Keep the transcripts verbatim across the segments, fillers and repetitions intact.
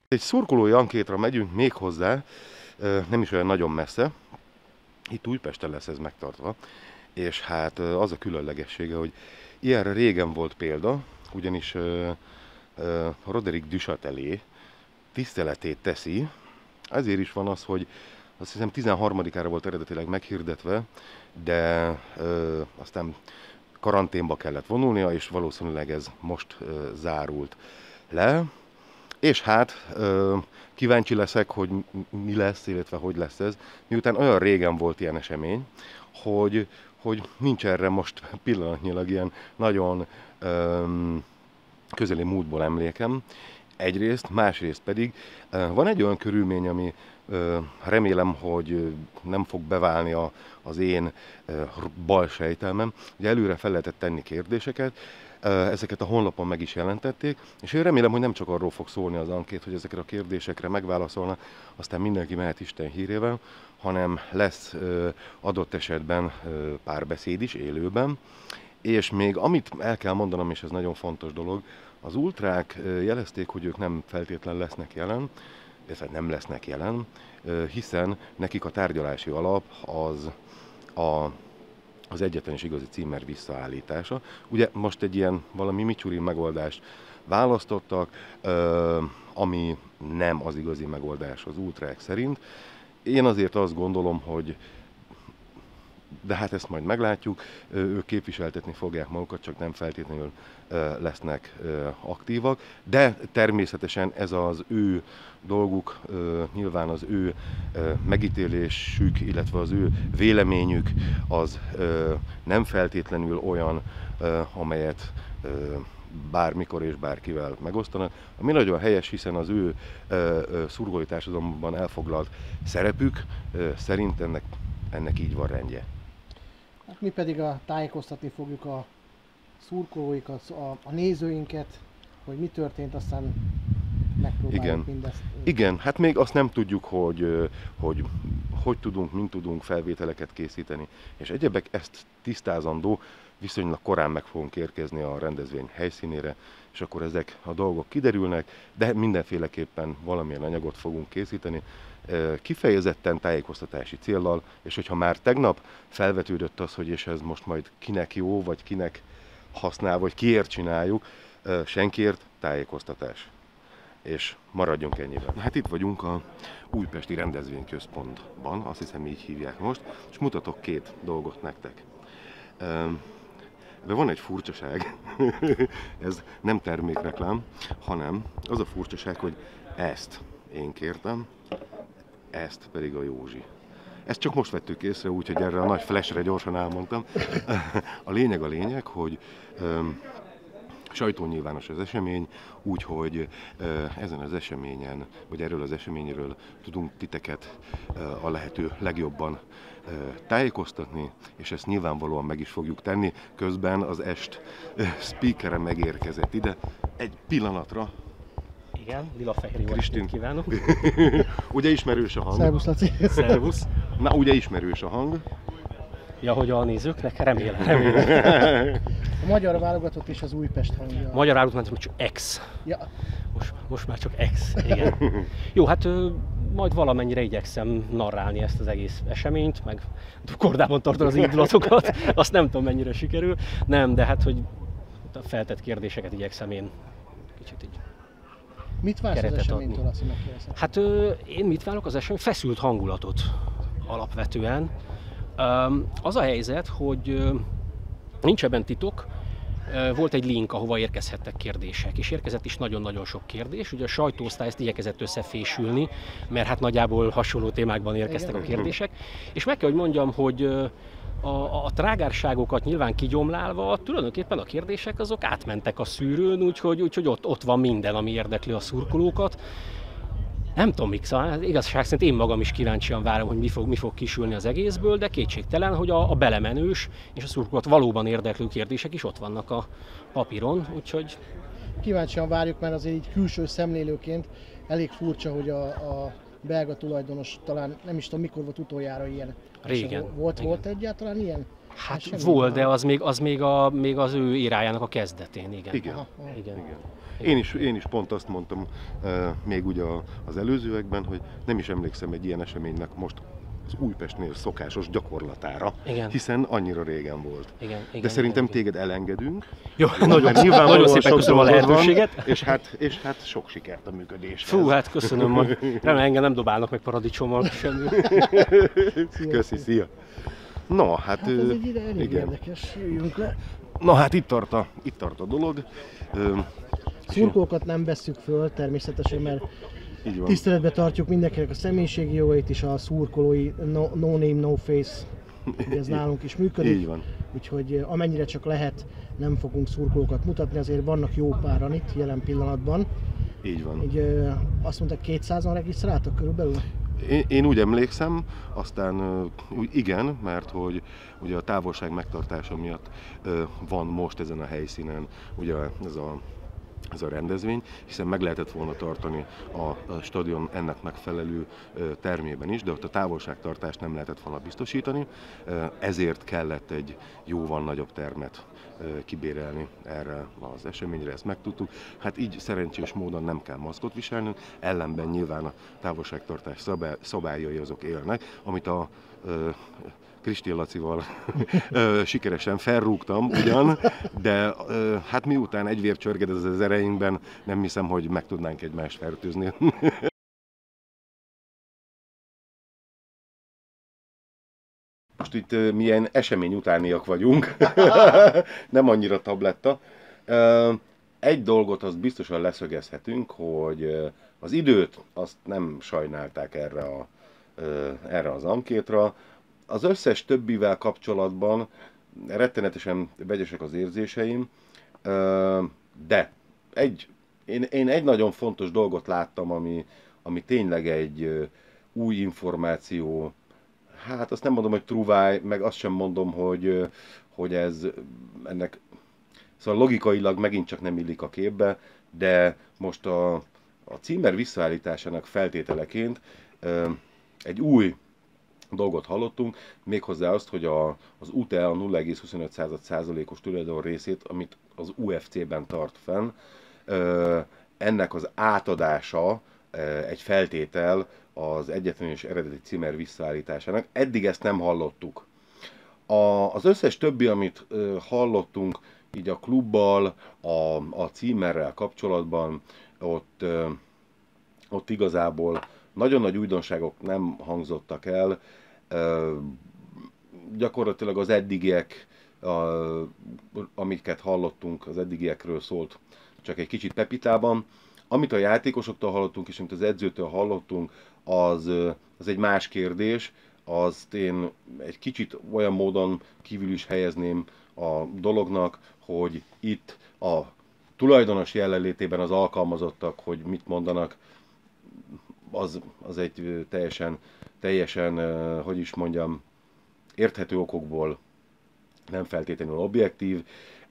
Egy szurkolói ankétra megyünk még hozzá, nem is olyan nagyon messze, itt Újpesten lesz ez megtartva, és hát az a különlegessége, hogy ilyenre régen volt példa, ugyanis Roderick Duchâtelet tiszteletét teszi, ezért is van az, hogy azt hiszem tizenharmadikára volt eredetileg meghirdetve, de ö, aztán karanténba kellett vonulnia, és valószínűleg ez most ö, zárult le. És hát ö, kíváncsi leszek, hogy mi lesz, illetve hogy lesz ez, miután olyan régen volt ilyen esemény, hogy, hogy nincs erre most pillanatnyilag ilyen nagyon ö, közeli múltból emlékem. Egyrészt, másrészt pedig van egy olyan körülmény, ami remélem, hogy nem fog beválni a, az én bal sejtelmem. Ugye előre fel lehetett tenni kérdéseket, ezeket a honlapon meg is jelentették, és én remélem, hogy nem csak arról fog szólni az ankét, hogy ezekre a kérdésekre megválaszolna, aztán mindenki mehet Isten hírével, hanem lesz adott esetben párbeszéd is élőben. És még amit el kell mondanom, és ez nagyon fontos dolog, az ultrák jelezték, hogy ők nem feltétlen lesznek jelen, illetve nem lesznek jelen, hiszen nekik a tárgyalási alap az a, az egyetlen és igazi címer visszaállítása. Ugye most egy ilyen valami micsuri megoldást választottak, ami nem az igazi megoldás az ultrák szerint. Én azért azt gondolom, hogy de hát ezt majd meglátjuk, ők képviseltetni fogják magukat, csak nem feltétlenül lesznek aktívak, de természetesen ez az ő dolguk, nyilván az ő megítélésük, illetve az ő véleményük az nem feltétlenül olyan, amelyet bármikor és bárkivel megosztanak, ami nagyon helyes, hiszen az ő szurkolói társadalomban elfoglalt szerepük szerint ennek, ennek így van rendje. Hát mi pedig a tájékoztatni fogjuk a szurkolóikat, a, a nézőinket, hogy mi történt, aztán megpróbáljuk Igen. mindezt. Igen, hát még azt nem tudjuk, hogy, hogy hogy tudunk, mint tudunk felvételeket készíteni, és egyebek ezt tisztázandó, viszonylag korán meg fogunk érkezni a rendezvény helyszínére, és akkor ezek a dolgok kiderülnek, de mindenféleképpen valamilyen anyagot fogunk készíteni, kifejezetten tájékoztatási céllal, és hogyha már tegnap felvetődött az, hogy és ez most majd kinek jó, vagy kinek használ, vagy kiért csináljuk, senkiért tájékoztatás. És maradjunk ennyiben. Hát itt vagyunk a Újpesti Rendezvényközpontban, azt hiszem így hívják most, és mutatok két dolgot nektek. De van egy furcsaság, ez nem termékreklám, hanem az a furcsaság, hogy ezt én kértem, ezt pedig a Józsi. Ezt csak most vettük észre, úgyhogy erre a nagy flashre gyorsan elmondtam. A lényeg a lényeg, hogy um, sajtónyilvános az esemény, úgyhogy uh, ezen az eseményen, vagy erről az eseményről tudunk titeket uh, a lehető legjobban uh, tájékoztatni, és ezt nyilvánvalóan meg is fogjuk tenni. Közben az est uh, speakere megérkezett ide egy pillanatra. Igen, lila-fehér jó estét kívánok. Ugye ismerős a hang? Szervusz, Laci. Szervusz. Na, ugye ismerős a hang? Ja, hogy a nézőknek? Remélem, remélem. A magyar válogatott és az Újpest hangja. A magyar válogatott csak X. Ja. Most, most már csak X, igen. Jó, hát majd valamennyire igyekszem narrálni ezt az egész eseményt, meg kordában tartani az indulatokat, azt nem tudom mennyire sikerül. Nem, de hát, hogy a feltett kérdéseket igyekszem én kicsit így Mit vársz az eseménytől, Laci, megkérdezem? Hát ö, én mit várok az esemény? Feszült hangulatot alapvetően. Ö, az a helyzet, hogy ö, nincs ebben titok, ö, volt egy link, ahova érkezhettek kérdések, és érkezett is nagyon-nagyon sok kérdés. Ugye a sajtóosztály ezt igyekezett összefésülni, mert hát nagyjából hasonló témákban érkeztek a kérdések. És meg kell, hogy mondjam, hogy ö, A, a trágárságokat nyilván kigyomlálva, tulajdonképpen a kérdések azok átmentek a szűrőn, úgyhogy, úgyhogy ott, ott van minden, ami érdekli a szurkolókat. Nem tudom, mik, szóval igazság szerint én magam is kíváncsian várom, hogy mi fog, mi fog kisülni az egészből, de kétségtelen, hogy a, a belemenős és a szurkolókat valóban érdeklő kérdések is ott vannak a papíron, úgyhogy... Kíváncsian várjuk, mert azért így külső szemlélőként elég furcsa, hogy a, a belga tulajdonos talán nem is tudom mikor volt utoljára ilyen. Régen. Volt, igen. volt egyáltalán ilyen? Hát semmi volt, de van. az még, az még, a, még az ő érájának a kezdetén, igen. Igen. Aha, aha. Igen. Igen. Én is, én is pont azt mondtam uh, még ugye a, az előzőekben, hogy nem is emlékszem egy ilyen eseménynek most az Újpestnél szokásos gyakorlatára, Igen. hiszen annyira régen volt. Igen, igen, De szerintem igen, igen. téged elengedünk. Jó, nagyon, Mert nyilvánvalóan nagyon szépen sok köszönöm a dolgod van, lehetőséget. És hát, és hát sok sikert a működéshez. Fú, hát köszönöm, majd remélem engem nem dobálnak meg paradicsommal semmi. Köszi, szia! No, hát, Hát ez ö, egy ide elég igen. érdekes, jöjjünk le. Na hát itt tart a, itt tart a dolog. Ö, Szurkolókat nem vesszük föl természetesen, mert így van. tiszteletbe tartjuk mindenkinek a személyiségi jogait is, a szurkolói no, no name, no face, ugye ez nálunk is működik. Így van. Úgyhogy eh, amennyire csak lehet, nem fogunk szurkolókat mutatni, azért vannak jó páran itt jelen pillanatban. Így van. Így eh, azt mondták, kétszázan regisztráltak körülbelül? Én, én úgy emlékszem, aztán ö, úgy igen, mert hogy ugye a távolság megtartása miatt ö, van most ezen a helyszínen ugye ez a, ez a rendezvény, hiszen meg lehetett volna tartani a, a stadion ennek megfelelő ö, termében is, de ott a távolságtartást nem lehetett volna biztosítani, ö, ezért kellett egy jóval nagyobb termet ö, kibérelni erre az eseményre, ezt megtudtuk. Hát így szerencsés módon nem kell maszkot viselnünk, ellenben nyilván a távolságtartás szabály, szabályai azok élnek, amit a ö, Kristél Lacival ö, sikeresen felrúgtam ugyan, de ö, hát miután egy vér csörged ez az ereinkben, nem hiszem, hogy meg tudnánk egymást fertőzni. Most itt ö, milyen esemény utániak vagyunk, nem annyira tabletta. Ö, egy dolgot azt biztosan leszögezhetünk, hogy ö, az időt azt nem sajnálták erre, a, ö, erre az ankétra. Az összes többivel kapcsolatban rettenetesen vegyesek az érzéseim, ö, de egy, én, én egy nagyon fontos dolgot láttam, ami, ami tényleg egy ö, új információ. Hát azt nem mondom, hogy truváj, meg azt sem mondom, hogy, hogy ez ennek, szóval logikailag megint csak nem illik a képbe, de most a, a címer visszaállításának feltételeként egy új dolgot hallottunk, méghozzá azt, hogy a, az u té e a nulla egész huszonöt százalékos tulajdon részét, amit az u ef cé-ben tart fenn, ennek az átadása egy feltétel az egyetlen és eredeti címer visszaállításának. Eddig ezt nem hallottuk. A, az összes többi, amit ö, hallottunk, így a klubbal, a, a címerrel kapcsolatban, ott, ö, ott igazából nagyon nagy újdonságok nem hangzottak el. Ö, gyakorlatilag az eddigiek, a, amiket hallottunk, az eddigiekről szólt csak egy kicsit pepitában. Amit a játékosoktól hallottunk, és amit az edzőtől hallottunk, az, az egy más kérdés. Azt én egy kicsit olyan módon kívül is helyezném a dolognak, hogy itt a tulajdonos jelenlétében az alkalmazottak, hogy mit mondanak, az, az egy teljesen, teljesen, hogy is mondjam, érthető okokból nem feltétlenül objektív.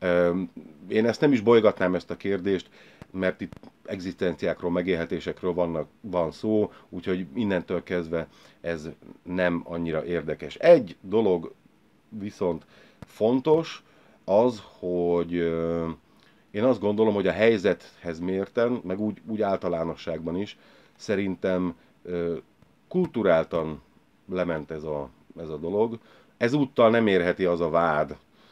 Én ezt nem is bolygatnám, ezt a kérdést, mert itt egzisztenciákról, megélhetésekről vannak, van szó, úgyhogy innentől kezdve ez nem annyira érdekes. Egy dolog viszont fontos, az, hogy én azt gondolom, hogy a helyzethez mérten, meg úgy, úgy általánosságban is, szerintem kulturáltan lement ez a, ez a dolog. Ezúttal nem érheti az a vád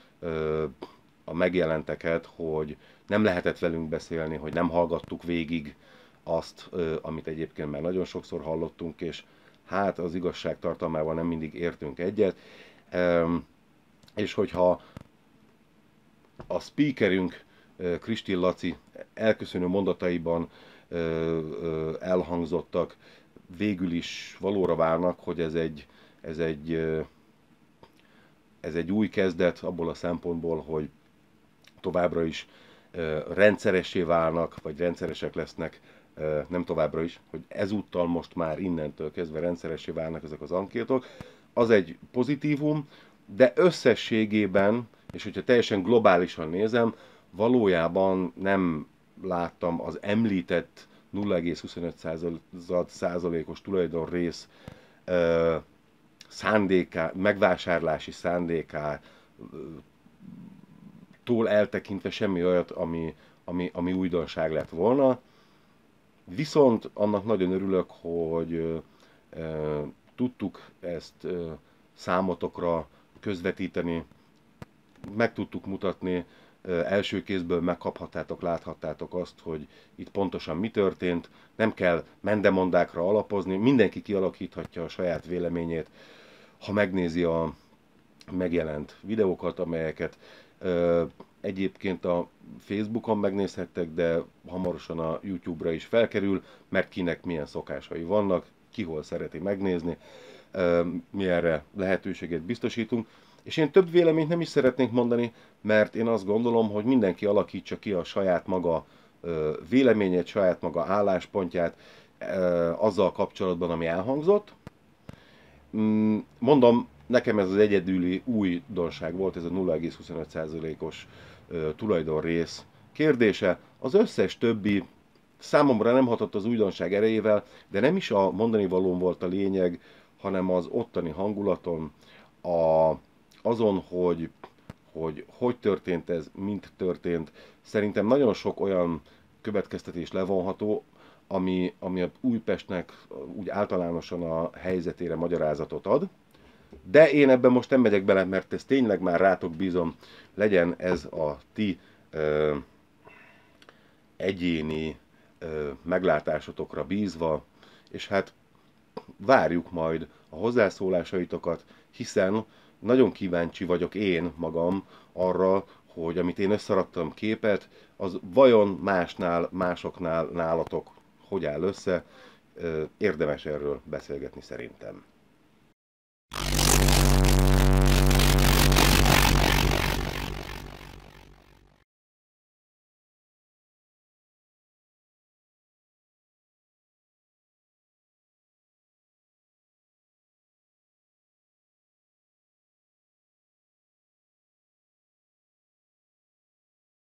a megjelenteket, hogy nem lehetett velünk beszélni, hogy nem hallgattuk végig azt, amit egyébként már nagyon sokszor hallottunk, és hát az igazság tartalmával nem mindig értünk egyet. És hogyha a speakerünk, Kristél Laci elköszönő mondataiban elhangzottak, végül is valóra válnak, hogy ez egy, ez egy, ez egy új kezdet abból a szempontból, hogy továbbra is rendszeressé válnak, vagy rendszeresek lesznek, nem továbbra is, hogy ezúttal most már innentől kezdve rendszeressé válnak ezek az ankétok. Az egy pozitívum, de összességében, és hogyha teljesen globálisan nézem, valójában nem láttam az említett nulla egész huszonöt százalékos tulajdonrész szándéká, megvásárlási szándékának tól eltekintve semmi olyat, ami, ami, ami újdonság lett volna. Viszont annak nagyon örülök, hogy e, tudtuk ezt e, számotokra közvetíteni, meg tudtuk mutatni, e, első kézből megkaphattátok, láthattátok azt, hogy itt pontosan mi történt, nem kell mendemondákra alapozni, mindenki kialakíthatja a saját véleményét, ha megnézi a megjelent videókat, amelyeket e, egyébként a Facebookon megnézhettek, de hamarosan a YouTube-ra is felkerül, mert kinek milyen szokásai vannak, ki hol szereti megnézni, mi erre lehetőséget biztosítunk. És én több véleményt nem is szeretnék mondani, mert én azt gondolom, hogy mindenki alakítsa ki a saját maga véleményét, saját maga álláspontját azzal kapcsolatban, ami elhangzott. Mondom, nekem ez az egyedüli újdonság volt, ez a nulla egész huszonöt százalékos tulajdonrész kérdése. Az összes többi számomra nem hatott az újdonság erejével, de nem is a mondani valóm volt a lényeg, hanem az ottani hangulaton, a, azon, hogy, hogy hogy történt ez, mint történt. Szerintem nagyon sok olyan következtetés levonható, ami, ami a Újpestnek úgy általánosan a helyzetére magyarázatot ad. De én ebben most nem megyek bele, mert ez tényleg már rátok bízom, legyen ez a ti ö, egyéni ö, meglátásotokra bízva, és hát várjuk majd a hozzászólásaitokat, hiszen nagyon kíváncsi vagyok én magam arra, hogy amit én összeraktam képet, az vajon másnál, másoknál, nálatok hogy áll össze, érdemes erről beszélgetni szerintem.